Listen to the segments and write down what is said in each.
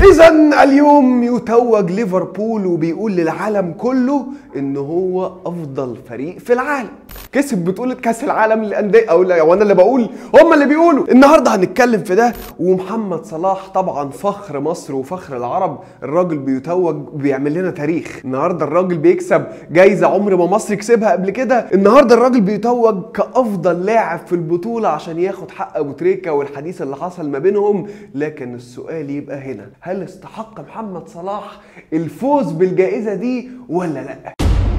إذا اليوم يتوج ليفربول وبيقول للعالم كله إن هو أفضل فريق في العالم. كسب بطولة كأس العالم للأندية، أو لا وأنا اللي بقول، هم اللي بيقولوا. النهارده هنتكلم في ده. ومحمد صلاح طبعا فخر مصر وفخر العرب، الراجل بيتوج بيعمل لنا تاريخ. النهارده الراجل بيكسب جايزة عمر ما مصر كسبها قبل كده. النهارده الراجل بيتوج كأفضل لاعب في البطولة عشان ياخد حق أبو تريكة والحديث اللي حصل ما بينهم. لكن السؤال يبقى هنا، هل استحق محمد صلاح الفوز بالجائزة دي ولا لا؟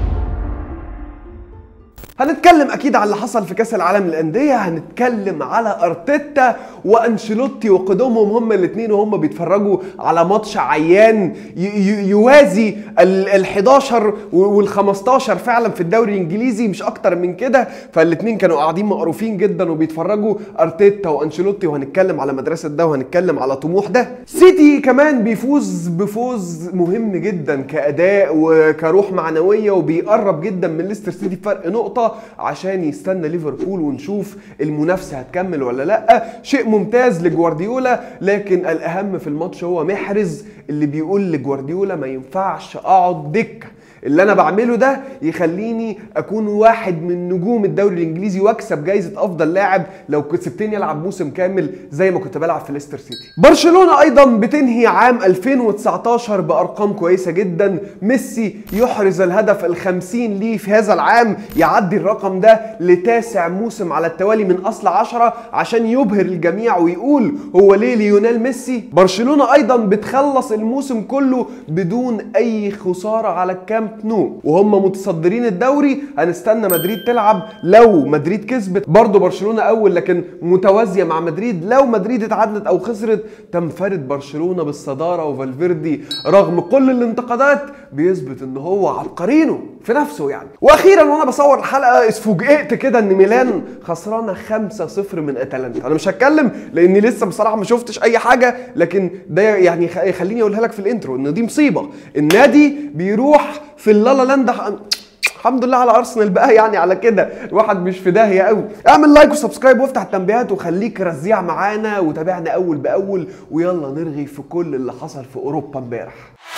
هنتكلم اكيد على اللي حصل في كاس العالم للانديه، هنتكلم على ارتيتا وانشيلوتي وقدومهم هما الاثنين وهم بيتفرجوا على ماتش عيان يوازي ال11 وال15 فعلا في الدوري الانجليزي، مش اكتر من كده. فالاثنين كانوا قاعدين مقروفين جدا وبيتفرجوا ارتيتا وانشيلوتي، وهنتكلم على مدرسه ده وهنتكلم على طموح ده. سيتي كمان بيفوز بفوز مهم جدا كاداء وكروح معنويه، وبيقرب جدا من ليستر سيتي بفرق نقطه عشان يستنى ليفربول ونشوف المنافسه هتكمل ولا لا. شيء ممتاز لجوارديولا، لكن الاهم في الماتش هو محرز اللي بيقول لجوارديولا ما ينفعش اقعد دكه، اللي انا بعمله ده يخليني اكون واحد من نجوم الدوري الانجليزي واكسب جايزه افضل لاعب لو كسبتني العب موسم كامل زي ما كنت بلعب في ليستر سيتي. برشلونه ايضا بتنهي عام 2019 بارقام كويسه جدا. ميسي يحرز الهدف ال50 ليه في هذا العام، يعدي الرقم ده لتاسع موسم على التوالي من اصل 10 عشان يبهر الجميع ويقول هو ليه ليونيل ميسي. برشلونه ايضا بتخلص الموسم كله بدون اي خساره على الكامب نو، وهم متصدرين الدوري. هنستنى مدريد تلعب، لو مدريد كسبت برضه برشلونه اول لكن متوازيه مع مدريد. لو مدريد اتعادلت او خسرت تنفرد برشلونه بالصداره، وفالفيردي رغم كل الانتقادات بيثبت ان هو عبقرينه في نفسه يعني. واخيرا وانا بصور الحلقه اتفوجئت كده ان ميلان خسرانه 5-0 من اتلانتا. انا مش هتكلم لاني لسه بصراحه ما شفتش اي حاجه، لكن ده يعني خليني اقولها لك في الانترو ان دي مصيبه. النادي بيروح في اللالا لاند. الحمد لله على ارسنال بقى، يعني على كده الواحد مش في داهيه قوي. اعمل لايك وسبسكرايب وافتح التنبيهات وخليك رزيع معانا وتابعنا اول باول، ويلا نرغي في كل اللي حصل في اوروبا امبارح.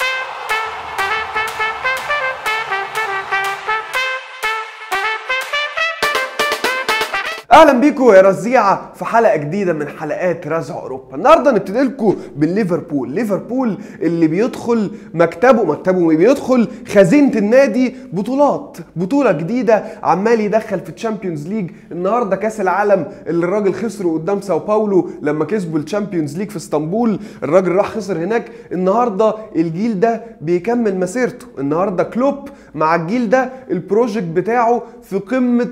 اهلا بيكم يا رزيعه في حلقه جديده من حلقات رزع اوروبا. النهارده نبتدي لكم بالليفربول. ليفربول اللي بيدخل مكتبه بيدخل خزينه النادي بطوله جديده، عمال يدخل في الشامبيونز ليج. النهارده كاس العالم اللي الراجل خسره قدام ساو باولو لما كسبوا الشامبيونز ليج في اسطنبول، الراجل راح خسر هناك. النهارده الجيل ده بيكمل مسيرته. النهارده كلوب مع الجيل ده البروجكت بتاعه في قمه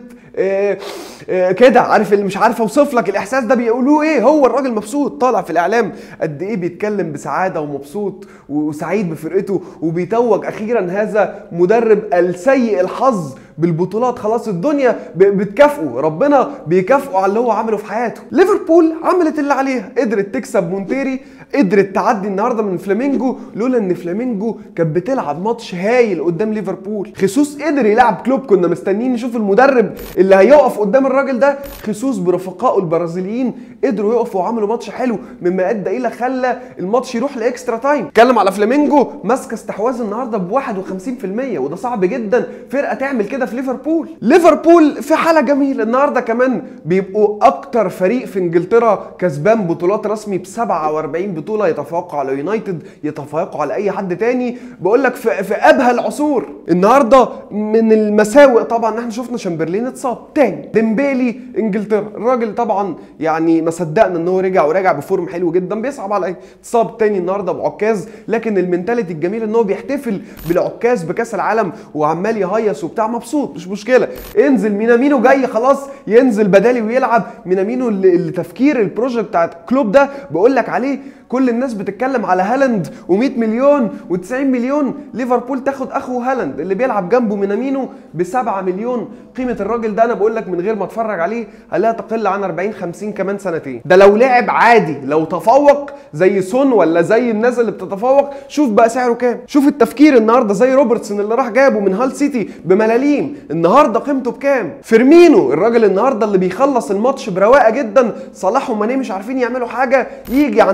كده، عارف اللي مش عارف اوصف لك الاحساس ده بيقولوه ايه. هو الراجل مبسوط، طالع في الاعلام قد ايه بيتكلم بسعاده ومبسوط وسعيد بفرقته، وبيتوج اخيرا هذا مدرب السيء الحظ بالبطولات. خلاص الدنيا بتكافئه، ربنا بيكافئه على اللي هو عمله في حياته. ليفربول عملت اللي عليها، قدرت تكسب مونتيري، قدرت تعدي النهارده من فلامينجو، لولا ان فلامينجو كانت بتلعب ماتش هايل قدام ليفربول. خيسوس قدر يلعب كلوب، كنا مستنيين نشوف المدرب اللي هيقف قدام الراجل ده. خيسوس برفقائه البرازيليين قدروا يقفوا وعملوا ماتش حلو، مما ادى الى خلى الماتش يروح لاكسترا تايم. اتكلم على فلامينجو، ماسكه استحواذ النهارده ب 51%، وده صعب جدا فرقه تعمل كده في ليفربول. ليفربول في حاله جميله النهارده، كمان بيبقوا اكتر فريق في انجلترا كسبان بطولات رسمي ب 47 بطوله، يتفوقوا على يونايتد، يتفوقوا على اي حد تاني. بقول لك في ابهى العصور. النهارده من المساوئ طبعا ان احنا شفنا شامبرلين اتصاب تاني. ديمبيلي انجلترا، الراجل طبعا يعني ما صدقنا ان هو رجع وراجع بفورم حلو جدا، بيصعب على اتصاب تاني النهارده بعكاز. لكن المنتاليتي الجميله ان هو بيحتفل بالعكاز بكاس العالم وعمال يهيص وبتاع، مبسوط مش مشكله. انزل مينامينو جاي خلاص ينزل بدالي ويلعب. مينامينو اللي تفكير البروجكت بتاعت كلوب ده بقول لك عليه. كل الناس بتتكلم على هالاند و100 مليون و90 مليون، ليفربول تاخد اخو هالاند اللي بيلعب جنبه مينامينو ب7 مليون. قيمه الراجل ده انا بقول لك من غير ما اتفرج عليه هلاقيها تقل عن 40-50 كمان سنتين. ده لو لعب عادي، لو تفوق زي سون ولا زي الناس اللي بتتفوق. شوف بقى سعره كام، شوف التفكير النهارده زي روبرتسون اللي راح جابه من هال سيتي بملاليم، النهارده قيمته بكام. فيرمينو الراجل النهارده اللي بيخلص الماتش برواقه جدا. صلاح وماني مش عارفين يعملوا حاجه، يجي عند الراجل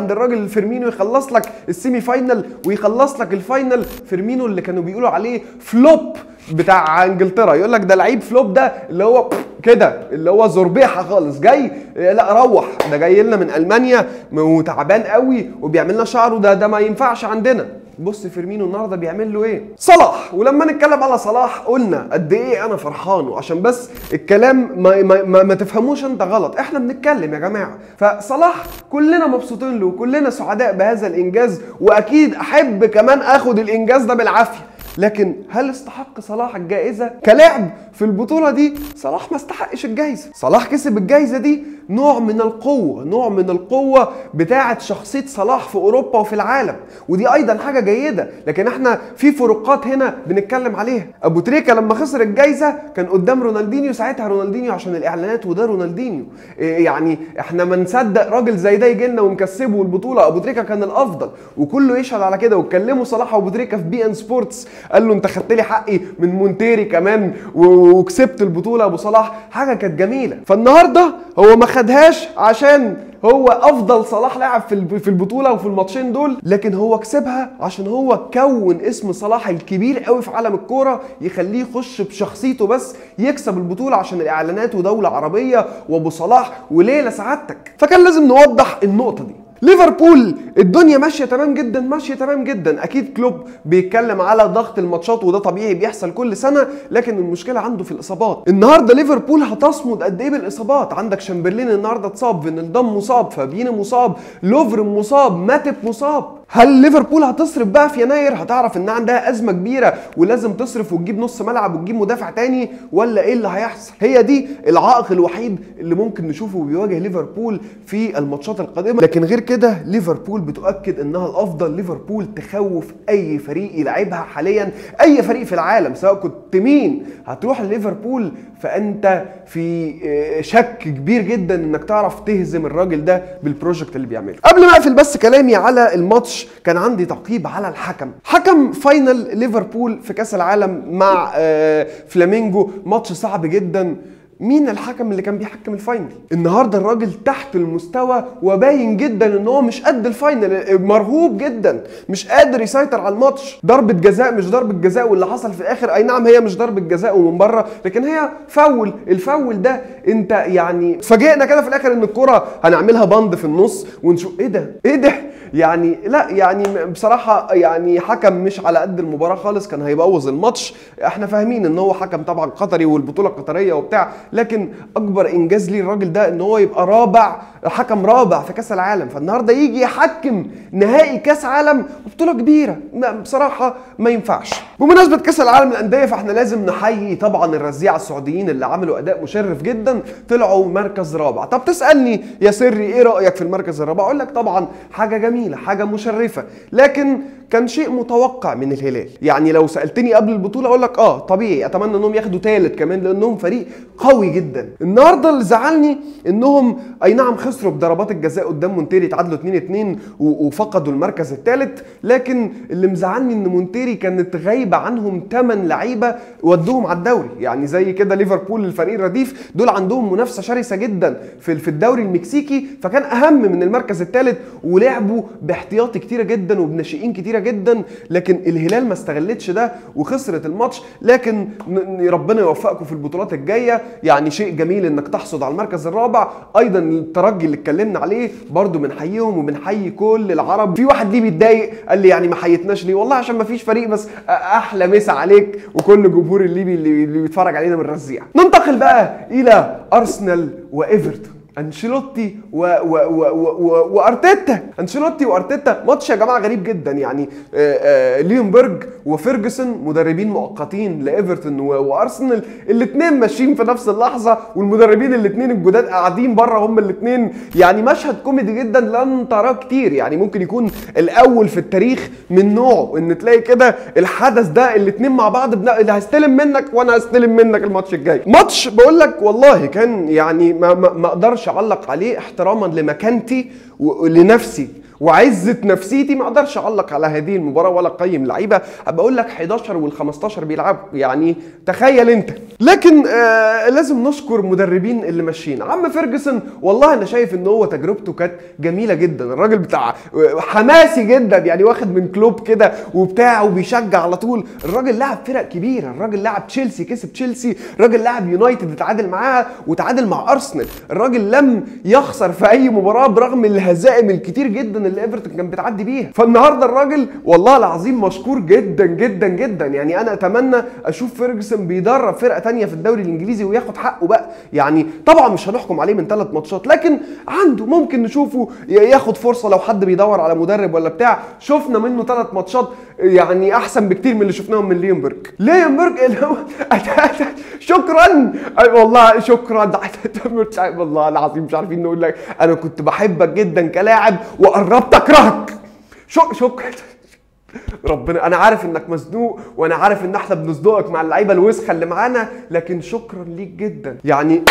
فيرمينو يخلص لك السيمي فاينل ويخلص لك الفاينل. فيرمينو اللي كانوا بيقولوا عليه فلوب بتاع انجلترا، يقول لك ده لعيب فلوب، ده اللي هو كده اللي هو زربيحه خالص جاي، لا روح، ده جاي لنا من المانيا وتعبان قوي وبيعمل لنا شعره، ده ما ينفعش عندنا. بص فيرمينو النهارده بيعمل له ايه؟ صلاح. ولما نتكلم على صلاح قلنا قد ايه انا فرحان، وعشان بس الكلام ما تفهموش انت غلط، احنا بنتكلم يا جماعه. فصلاح كلنا مبسوطين له وكلنا سعداء بهذا الانجاز، واكيد احب كمان اخد الانجاز ده بالعافيه. لكن هل استحق صلاح الجائزة؟ كلاعب في البطولة دي صلاح ما استحقش الجائزة. صلاح كسب الجائزة دي نوع من القوة، نوع من القوة بتاعة شخصية صلاح في أوروبا وفي العالم، ودي أيضا حاجة جيدة. لكن احنا في فروقات هنا بنتكلم عليها. أبو تريكة لما خسر الجائزة كان قدام رونالدينيو، ساعتها رونالدينيو عشان الإعلانات، وده رونالدينيو. يعني احنا ما نصدق راجل زي ده يجي لنا ونكسبه البطولة. أبو تريكة كان الأفضل وكله يشهد على كده، واتكلموا صلاح وأبو تريكة في بي ان سبورتس، قال له انت خدت لي حقي من مونتيري كمان وكسبت البطوله. ابو صلاح حاجه كانت جميله. فالنهارده هو ما خدهاش عشان هو افضل صلاح لاعب في البطوله وفي الماتشين دول، لكن هو كسبها عشان هو كون اسم صلاح الكبير قوي في عالم الكوره، يخليه يخش بشخصيته بس يكسب البطوله عشان الاعلانات ودوله عربيه وابو صلاح وليله سعادتك. فكان لازم نوضح النقطه دي. ليفربول الدنيا ماشيه تمام جدا، ماشيه تمام جدا. اكيد كلوب بيتكلم على ضغط الماتشات وده طبيعي بيحصل كل سنه، لكن المشكله عنده في الاصابات. النهارده ليفربول هتصمد قد ايه بالاصابات؟ عندك شامبرلين النهارده اتصاب، فينالدوم مصاب، فابينو مصاب، لوفرن مصاب، ماتب مصاب. هل ليفربول هتصرف بقى في يناير؟ هتعرف ان عندها ازمه كبيره ولازم تصرف وتجيب نص ملعب وتجيب مدافع تاني، ولا ايه اللي هيحصل؟ هي دي العائق الوحيد اللي ممكن نشوفه بيواجه ليفربول في الماتشات القادمه. لكن غير كده ليفربول بتؤكد انها الافضل. ليفربول تخوف اي فريق يلعبها حاليا، اي فريق في العالم سواء كنت مين هتروح لليفربول فانت في شك كبير جدا انك تعرف تهزم الراجل ده بالبروجكت اللي بيعمله. قبل ما اقفل بس كلامي على الماتش، كان عندي تعقيب على الحكم. حكم فاينل ليفربول في كاس العالم مع فلامينجو، ماتش صعب جدا. مين الحكم اللي كان بيحكم الفاينل؟ النهارده الراجل تحت المستوى وباين جدا ان هو مش قد الفاينل، مرهوب جدا، مش قادر يسيطر على الماتش. ضربة جزاء مش ضربة جزاء، واللي حصل في الاخر اي نعم هي مش ضربة جزاء ومن بره، لكن هي فاول. الفاول ده انت يعني اتفاجئنا كده في الاخر ان الكرة هنعملها بند في النص ونشوف ايه ده؟ ايه ده؟ يعني لا يعني بصراحة يعني حكم مش على قد المباراة خالص، كان هيبوظ الماتش. احنا فاهمين ان هو حكم طبعا قطري والبطولة قطرية وبتاع، لكن اكبر انجاز ليه الراجل ده ان هو يبقى حكم رابع في كاس العالم. فالنهارده يجي يحكم نهائي كاس عالم وبطولة كبيرة، بصراحة ما ينفعش. بمناسبة كاس العالم للأندية فاحنا لازم نحيي طبعا الرزيعة السعوديين اللي عملوا اداء مشرف جدا، طلعوا مركز رابع. طب تسألني يا سري ايه رأيك في المركز الرابع؟ اقول لك طبعا حاجة جميلة، حاجة مشرفة، لكن كان شيء متوقع من الهلال. يعني لو سألتني قبل البطولة اقول لك طبيعي، اتمنى انهم ياخدوا ثالث كمان لانهم فريق قوي جدا. النهارده اللي زعلني انهم اي نعم خسروا بضربات الجزاء قدام مونتيري، تعادلوا 2-2 وفقدوا المركز الثالث، لكن اللي مزعلني ان مونتيري كانت غايبه عنهم 8 لعيبه ودوهم على الدوري. يعني زي كده ليفربول الفريق الرديف دول عندهم منافسه شرسه جدا في الدوري المكسيكي، فكان اهم من المركز الثالث، ولعبوا باحتياطي كتيره جدا وبناشئين كتيره جدا، لكن الهلال ما استغلتش ده وخسرت الماتش. لكن ربنا يوفقكم في البطولات الجايه. يعني شيء جميل انك تحصد على المركز الرابع. ايضا الترجي اللي اتكلمنا عليه برضو بنحييهم وبنحيي كل العرب. في واحد ليه بيتضايق قال لي يعني ما حيتناش ليه؟ والله عشان ما فيش فريق بس. احلى مسا عليك وكل جمهور الليبي اللي بيتفرج علينا من الرزيع. ننتقل بقى الى ارسنال وايفرتون. انشيلوتي وارتيتا. انشيلوتي وارتيتا ماتش يا جماعه غريب جدا. يعني ليونبرج وفيرجسون مدربين مؤقتين لايفرتون وارسنال، الاثنين ماشيين في نفس اللحظه، والمدربين الاثنين الجداد قاعدين بره هم الاثنين. يعني مشهد كوميدي جدا لن تراه كتير. يعني ممكن يكون الاول في التاريخ من نوعه ان تلاقي كده الحدث ده الاثنين مع بعض، اللي هستلم منك وانا هستلم منك الماتش الجاي. ماتش بقول لك والله كان يعني ما اقدرش اعلق عليه احتراما لمكانتي ولنفسي وعزه نفسيتي ما اقدرش اعلق على هذه المباراه ولا اقيم لعيبه، ابقى اقول لك 11 وال15 بيلعبوا، يعني تخيل انت. لكن لازم نشكر مدربين اللي ماشيين. عم فيرجسون والله انا شايف ان هو تجربته كانت جميله جدا، الراجل بتاع حماسي جدا، يعني واخد من كلوب كده وبتاع وبيشجع على طول. الراجل لعب فرق كبيره، الراجل لعب تشيلسي كسب تشيلسي، الراجل لعب يونايتد اتعادل معاها وتعادل مع ارسنال، الراجل لم يخسر في اي مباراه برغم الهزائم الكتير جدا اللي ايفرتون كان بتعدي بيها. فالنهارده الراجل والله العظيم مشكور جدا جدا جدا. يعني انا اتمنى اشوف فيرجسون بيدرب فرقه تانية في الدوري الانجليزي وياخد حقه بقى. يعني طبعا مش هنحكم عليه من 3 ماتشات، لكن عنده ممكن نشوفه ياخد فرصه لو حد بيدور على مدرب ولا بتاع. شفنا منه 3 ماتشات يعني احسن بكتير من اللي شفناهم من ليونبرج. شكرا والله شكرا والله العظيم مش عارفين نقول لك انا كنت بحبك جدا كلاعب وقربت اكرهك. شكرا ربنا، انا عارف انك مزنوق وانا عارف ان احنا بنصدقك مع اللعيبه الوسخه اللي معانا، لكن شكرا ليك جدا. يعني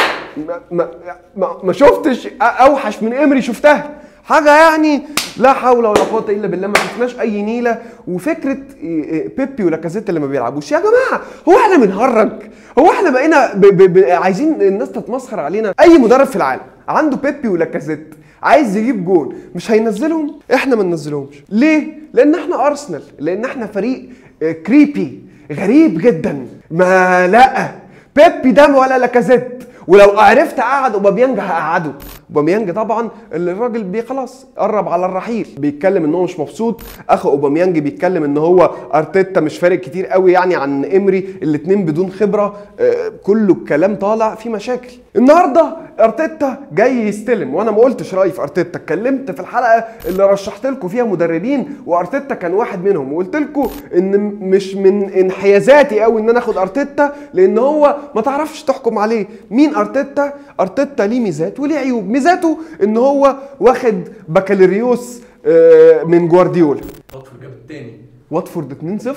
ما شفتش اوحش من امري شفتها حاجه، يعني لا حول ولا قوه الا بالله. ما شفناش اي نيله. وفكره بيبي ولاكازيت اللي ما بيلعبوش، يا جماعه هو احنا بنهرج؟ هو احنا بقينا عايزين الناس تتمسخر علينا؟ اي مدرب في العالم عنده بيبي ولاكازيت عايز يجيب جول مش هينزلهم؟ احنا ما ننزلهمش ليه؟ لان احنا ارسنال، لان احنا فريق كريبي غريب جدا. ما لا بيبي ده ولا لاكازيت، ولو عرفت اقعد اوباميانج هقعده. اوباميانج طبعا اللي الراجل خلاص قرب على الرحيل، بيتكلم ان هو مش مبسوط. اخو اوباميانج بيتكلم ان هو ارتيتا مش فارق كتير قوي يعني عن امري، الاثنين بدون خبره. كله الكلام طالع في مشاكل. النهارده ارتيتا جاي يستلم، وانا ما قلتش رايي في ارتيتا، اتكلمت في الحلقه اللي رشحت لكم فيها مدربين وارتيتا كان واحد منهم، وقلت لكم ان مش من انحيازاتي قوي ان انا اخد ارتيتا، لان هو ما تعرفش تحكم عليه. مين ارتيتا؟ ارتيتا ليه ميزات وليه عيوب. ميزاته ان هو واخد بكالوريوس من جوارديولا. واتفورد جاب الثاني، واتفورد 2-0.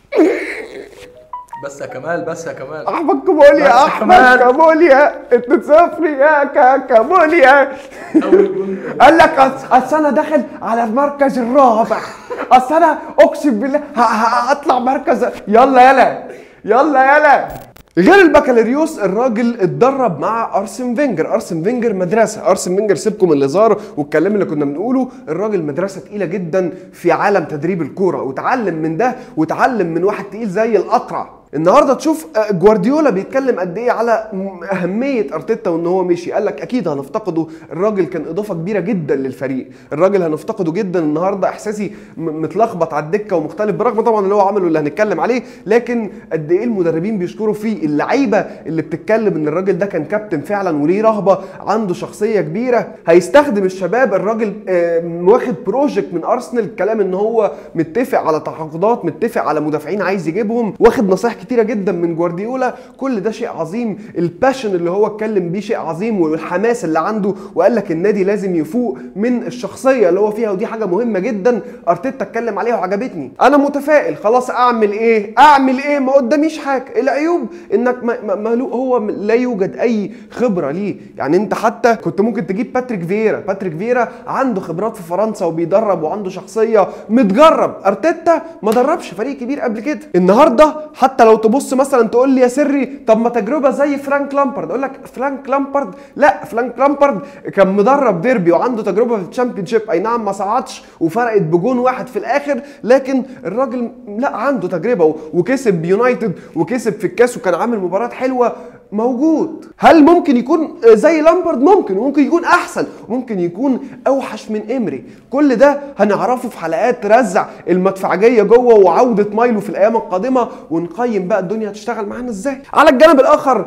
بس يا كمال، بس يا كمال، احمد كابوليا، احمد كابوليا 2-0 يا كابوليا. قال لك اصل انا داخل على المركز الرابع، اصل انا اقسم بالله هطلع مركز. يلا غير البكالوريوس الراجل اتدرب مع ارسن فينجر. ارسن فينجر مدرسه، ارسن فينجر سيبكم من الهزار والكلام اللي كنا بنقوله، الراجل مدرسه تقيله جدا في عالم تدريب الكوره، وتعلم من ده وتعلم من واحد تقيل زي الاقرع. النهارده تشوف جوارديولا بيتكلم قد ايه على اهميه ارتيتا وان هو مشي. قال لك اكيد هنفتقده، الراجل كان اضافه كبيره جدا للفريق، الراجل هنفتقده جدا. النهارده احساسي متلخبط على الدكه ومختلف برغم طبعا اللي هو عمله اللي هنتكلم عليه، لكن قد ايه المدربين بيشكروا فيه، اللعيبه اللي بتتكلم ان الراجل ده كان كابتن فعلا وليه رهبه، عنده شخصيه كبيره، هيستخدم الشباب. الراجل واخد بروجكت من ارسنال، الكلام ان هو متفق على تعاقدات، متفق على مدافعين عايز يجيبهم، واخد نصائح كتيره جدا من جوارديولا. كل ده شيء عظيم، الباشن اللي هو اتكلم بيه شيء عظيم، والحماس اللي عنده، وقال لك النادي لازم يفوق من الشخصيه اللي هو فيها، ودي حاجه مهمه جدا ارتيتا اتكلم عليها وعجبتني. انا متفائل. خلاص اعمل ايه؟ ما قداميش حاجه. العيوب انك هو لا يوجد اي خبره ليه. يعني انت حتى كنت ممكن تجيب باتريك فييرا عنده خبرات في فرنسا وبيدرب وعنده شخصيه، متجرب. ارتيتا ما دربش فريق كبير قبل كده. النهارده حتى لو تبص مثلا تقول لي يا سري طب ما تجربه زي فرانك لامبارد، اقول لك فرانك لامبارد كان مدرب ديربي وعنده تجربه في الشامبيونشيب، اي نعم ما صعدش وفرقت بجون واحد في الاخر، لكن الراجل لا عنده تجربه وكسب يونايتد وكسب في الكاس وكان عامل مباراه حلوه. موجود. هل ممكن يكون زي لامبارد؟ ممكن يكون احسن، ممكن يكون اوحش من امري. كل ده هنعرفه في حلقات رزع المدفعجيه جوه وعوده مايلو في الايام القادمه، ونقيم بقى الدنيا هتشتغل معانا ازاي. على الجانب الاخر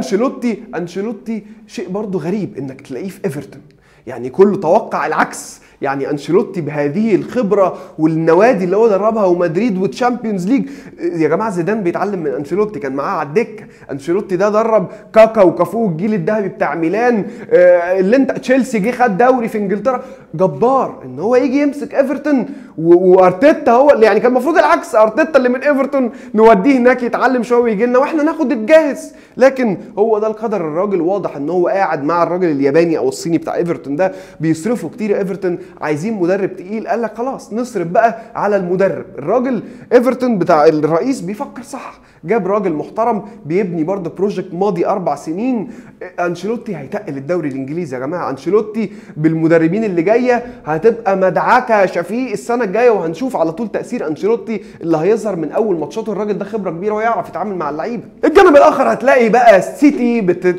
انشيلوتي شيء برضو غريب انك تلاقيه في ايفرتون، يعني كله توقع العكس. يعني انشيلوتي بهذه الخبره والنوادي اللي هو دربها ومدريد وتشامبيونز ليج، يا جماعه زيدان بيتعلم من انشيلوتي، كان معاه على الدكه. انشيلوتي ده درب كاكا وكافو الجيل الذهبي بتاع ميلان، اللي انت تشيلسي جه خد دوري في انجلترا. جبار ان هو يجي يمسك ايفرتون وارتيتا هو اللي يعني كان المفروض العكس، ارتيتا اللي من ايفرتون نوديه هناك يتعلم شويه ويجي لنا واحنا ناخد الجاهز. لكن هو ده القدر. الراجل واضح ان هو قاعد مع الراجل الياباني او الصيني بتاع ايفرتون ده، بيصرفوا كتير. ايفرتون عايزين مدرب تقيل، قال لك خلاص نصرف بقى على المدرب. الراجل ايفرتون بتاع الرئيس بيفكر صح، جاب راجل محترم بيبني برضه بروجكت ماضي 4 سنين. انشيلوتي هيتقل الدوري الانجليزي يا جماعه. انشيلوتي بالمدربين اللي جايه هتبقى مدعكه شفيق السنه الجايه، وهنشوف على طول تاثير انشيلوتي اللي هيظهر من اول ماتشاته. الراجل ده خبره كبيره ويعرف يتعامل مع اللعيبه. الجانب الاخر هتلاقي بقى السيتي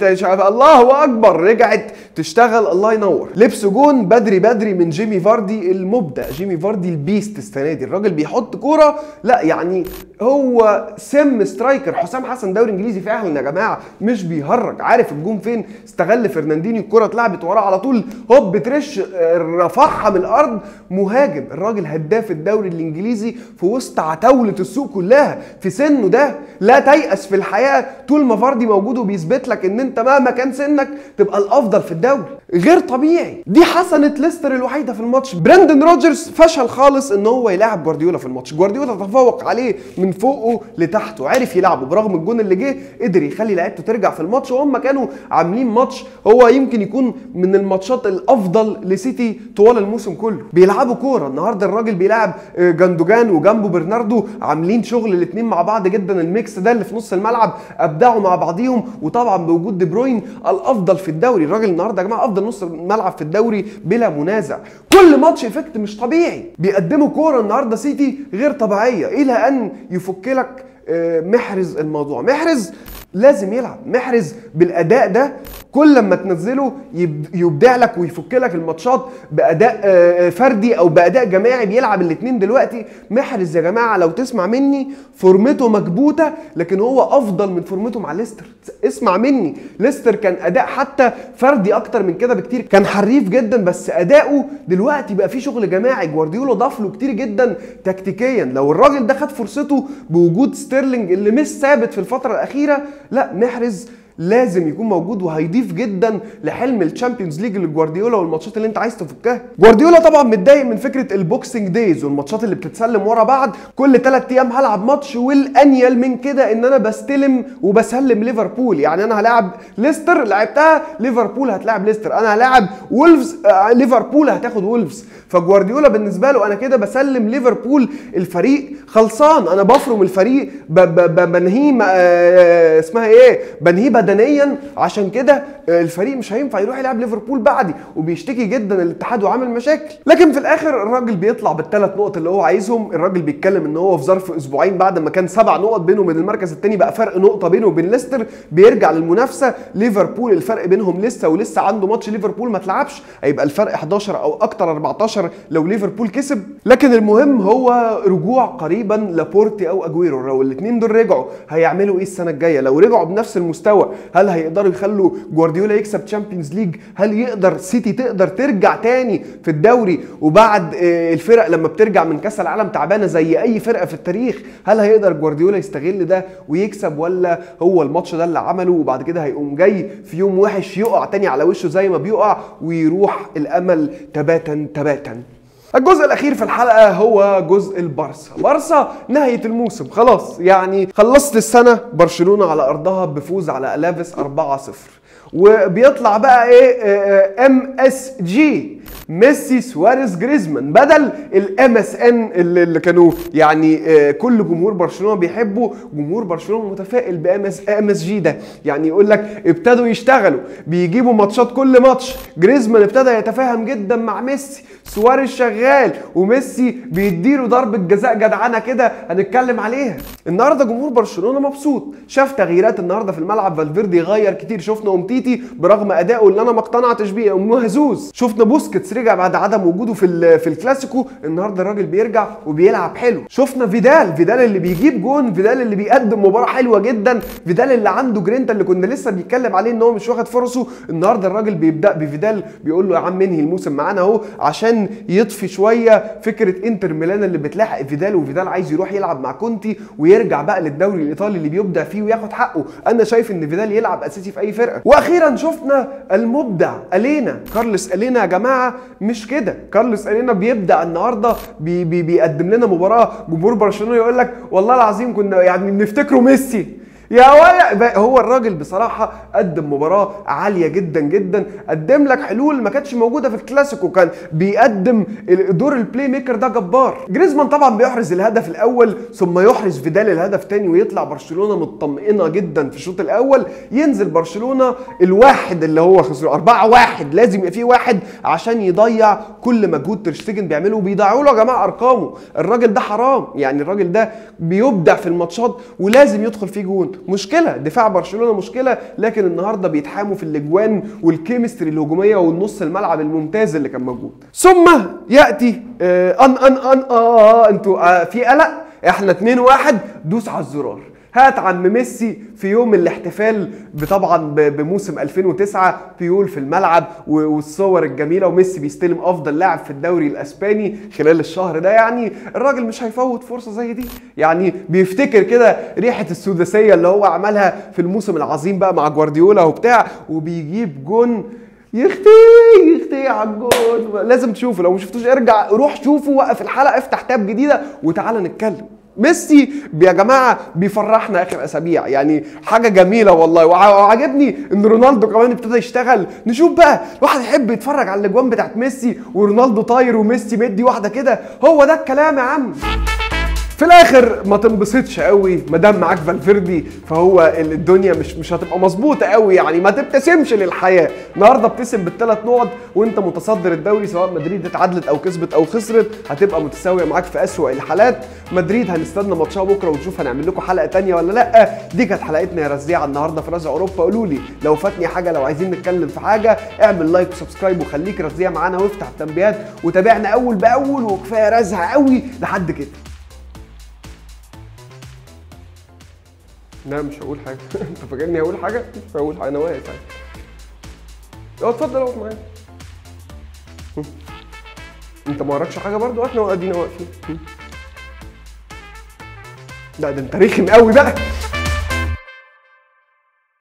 الله اكبر رجعت تشتغل، الله ينور. لبس جون بدري بدري من جيمي فاردي المبدع. جيمي فاردي البيست السنه دي، الراجل بيحط كوره لا يعني هو سم سترايكر. حسام حسن دوري انجليزي فعلا يا جماعه، مش بيهرج، عارف الجون فين. استغل فرناندينيو الكره اتلعبت وراه على طول، هوب بترش رفعها من الارض، مهاجم. الراجل هداف الدوري الانجليزي في وسط عتاوله السوق كلها في سنه ده. لا تيأس في الحياه طول ما فاردي موجود، وبيثبت لك ان انت مهما كان سنك تبقى الافضل في الدوري. غير طبيعي. دي حسنه ليستر الوحيده في الماتش. براندن روجرز فشل خالص ان هو يلاعب جوارديولا في الماتش. جوارديولا تفوق عليه من فوقه لتحته، عرف يلعبه برغم الجون اللي جه، قدر يخلي لعيبته ترجع في الماتش. وهم كانوا عاملين ماتش هو يمكن يكون من الماتشات الافضل لسيتي طوال الموسم كله. بيلعبوا كوره. النهارده الراجل بيلعب جاندوجان وجنبه برناردو، عاملين شغل الاثنين مع بعض جدا. الميكس ده اللي في نص الملعب ابدعوا مع بعضيهم، وطبعا بوجود دي بروين الافضل في الدوري. الراجل النهارده يا جماعه افضل نص ملعب في الدوري بلا منازع. كل ماتش افكت مش طبيعي. بيقدموا كوره النهارده سيتي غير طبيعيه، الى ان يفك لك محرز الموضوع. محرز لازم يلعب. محرز بالاداء ده كل لما تنزله يبدع لك ويفك لك الماتشات باداء فردي او باداء جماعي. بيلعب الاثنين دلوقتي. محرز يا جماعه لو تسمع مني فورمته مكبوته، لكن هو افضل من فورمته مع ليستر. اسمع مني، ليستر كان اداء حتى فردي اكتر من كده بكتير، كان حريف جدا، بس اداؤه دلوقتي بقى فيه شغل جماعي. جوارديولا ضاف له كتير جدا تكتيكيا. لو الراجل ده خد فرصته بوجود ستيرلينج اللي مش ثابت في الفتره الاخيره، لا محرز لازم يكون موجود وهيضيف جدا لحلم الشامبيونز ليج لجوارديولا والماتشات اللي انت عايز تفكها. جوارديولا طبعا متضايق من فكره البوكسنج دايز والماتشات اللي بتتسلم ورا بعض. كل 3 ايام هلعب ماتش، والانيل من كده ان انا بستلم وبسلم ليفربول. يعني انا هلاعب ليستر لعبتها، ليفربول هتلاعب ليستر. انا هلاعب وولفز، ليفربول هتاخد وولفز. فجوارديولا بالنسبه له انا كده بسلم ليفربول الفريق خلصان، انا بفرم الفريق بنهيه اسمها ايه، بنهيه بدنيا. عشان كده الفريق مش هينفع يروح يلعب ليفربول بعدي. وبيشتكي جدا الاتحاد وعامل مشاكل. لكن في الاخر الراجل بيطلع بال3 نقط اللي هو عايزهم. الراجل بيتكلم ان هو في ظرف اسبوعين بعد ما كان 7 نقط بينه وبين المركز الثاني بقى فرق نقطه بينه وبين ليستر، بيرجع للمنافسه. ليفربول الفرق بينهم لسه، ولسه عنده ماتش ليفربول ما اتلعبش، هيبقى الفرق 11 او اكتر 14 لو ليفربول كسب. لكن المهم هو رجوع قريبا لابورتي او اجويرو. لو الاثنين دول رجعوا هيعملوا ايه السنه الجايه؟ لو رجعوا بنفس المستوى هل هيقدروا يخلوا جوارديولا يكسب تشامبيونز ليج؟ هل يقدر سيتي تقدر ترجع تاني في الدوري؟ وبعد الفرق لما بترجع من كاس العالم تعبانه زي اي فرقه في التاريخ، هل هيقدر جوارديولا يستغل ده ويكسب؟ ولا هو الماتش ده اللي عمله وبعد كده هيقوم جاي في يوم وحش يقع تاني على وشه زي ما بيقع ويروح الامل تباتا تباتا؟ الجزء الاخير في الحلقه هو جزء البارسا. بارسا نهايه الموسم خلاص، يعني خلصت السنه برشلونه على ارضها بفوز على الافيس 4-0. وبيطلع بقى ايه MSG ميسي سواريز جريزمان بدل MSN اللي كانوا يعني كل جمهور برشلونه بيحبه. جمهور برشلونه متفائل MSG ده، يعني يقول لك ابتدوا يشتغلوا، بيجيبوا ماتشات كل ماتش. جريزمان ابتدى يتفاهم جدا مع ميسي، سواريز شغال، وميسي بيديله ضربه جزاء جدعانه كده هنتكلم عليها. النهارده جمهور برشلونه مبسوط، شاف تغييرات النهارده في الملعب. فالفيردي غير كتير، شفنا امتيتي برغم ادائه اللي انا ما اقتنعتش بيه مهزوز، شفنا بوسكيتس رجع بعد عدم وجوده في الكلاسيكو. النهارده الراجل بيرجع وبيلعب حلو. شفنا فيدال اللي بيجيب جون، فيدال اللي بيقدم مباراه حلوه جدا، فيدال اللي عنده جرينتا اللي كنا لسه بيتكلم عليه ان هو مش واخد فرصه. النهارده الراجل بيبدا بفيدال بيقول له يا عم انهي الموسم معانا اهو، عشان يطفي شويه فكره انتر ميلان اللي بتلاحق فيدال. وفيدال عايز يروح يلعب مع كونتي ويرجع بقى للدوري الايطالي اللي بيبدع فيه وياخد حقه. انا شايف ان فيدال يلعب اساسي في اي فرقه. واخيرا شفنا المبدع الينا كارلوس الينا يا جماعه، مش كده. كارلوس ارينا بيبدا النهارده بيقدم لنا مباراه جمهور برشلونه يقول لك والله العظيم كنا يعني بنفتكره ميسي يا ولا. هو الراجل بصراحه قدم مباراه عاليه جدا جدا، قدم لك حلول ما كانتش موجوده في الكلاسيكو، كان بيقدم دور البلاي ميكر ده جبار. جريزمان طبعا بيحرز الهدف الاول ثم يحرز فيدال الهدف تاني، ويطلع برشلونه مطمئنه جدا في الشوط الاول. ينزل برشلونه الواحد اللي هو خسر 4-1، لازم يبقى فيه واحد عشان يضيع كل مجهود تير شتيجن بيعمله، وبيضيعوا له يا جماعه ارقامه. الراجل ده حرام يعني، الراجل ده بيبدع في الماتشات ولازم يدخل فيه جون. مشكله دفاع برشلونه مشكله، لكن النهارده بيتحاموا في الاجوان والكيمستري الهجوميه والنص الملعب الممتاز اللي كان موجود. ثم ياتي انتوا في قلق، احنا 2-1 دوس على الزرار. هات عم ميسي في يوم الاحتفال طبعا بموسم 2009 بيول في الملعب والصور الجميله، وميسي بيستلم افضل لاعب في الدوري الاسباني خلال الشهر ده. يعني الراجل مش هيفوت فرصه زي دي، يعني بيفتكر كده ريحه السداسيه اللي هو عملها في الموسم العظيم بقى مع جوارديولا وبتاع، وبيجيب جون يختي على الجون. لازم تشوفه، لو ما شفتوش ارجع روح شوفه، وقف الحلقه افتح تاب جديده وتعالى نتكلم. ميسي يا جماعه بيفرحنا اخر اسابيع، يعني حاجه جميله والله. وعجبني ان رونالدو كمان ابتدى يشتغل. نشوف بقى، الواحد يحب يتفرج على الاجوان بتاعت ميسي ورونالدو طاير وميسي مدي واحده كده، هو ده الكلام يا عم. في الاخر ما تنبسطش قوي ما دام معاك فالفيردي، فهو الدنيا مش هتبقى مظبوطه قوي يعني. ما تبتسمش للحياه. النهارده ابتسم بالثلاث نقط وانت متصدر الدوري، سواء مدريد اتعادلت او كسبت او خسرت هتبقى متساويه معاك في اسوأ الحالات. مدريد هنستنى ماتشها بكره ونشوف هنعمل لكم حلقه ثانيه ولا لا. دي كانت حلقتنا يا رزيعه النهارده في رزع اوروبا. قولوا لي لو فاتني حاجه، لو عايزين نتكلم في حاجه، اعمل لايك وسبسكرايب وخليك رزيع معانا وافتح التنبيهات وتابعنا اول باول. وكفايه رزع قوي لحد كده. لا مش هقول حاجة. انت فاكرني هقول حاجة؟ مش هقول حاجة، انا واقف عادي. اتفضل اقف معايا. انت ما وراكش حاجة برضو؟ احنا قاعدين واقفين. لا ده انت رخم قوي بقى.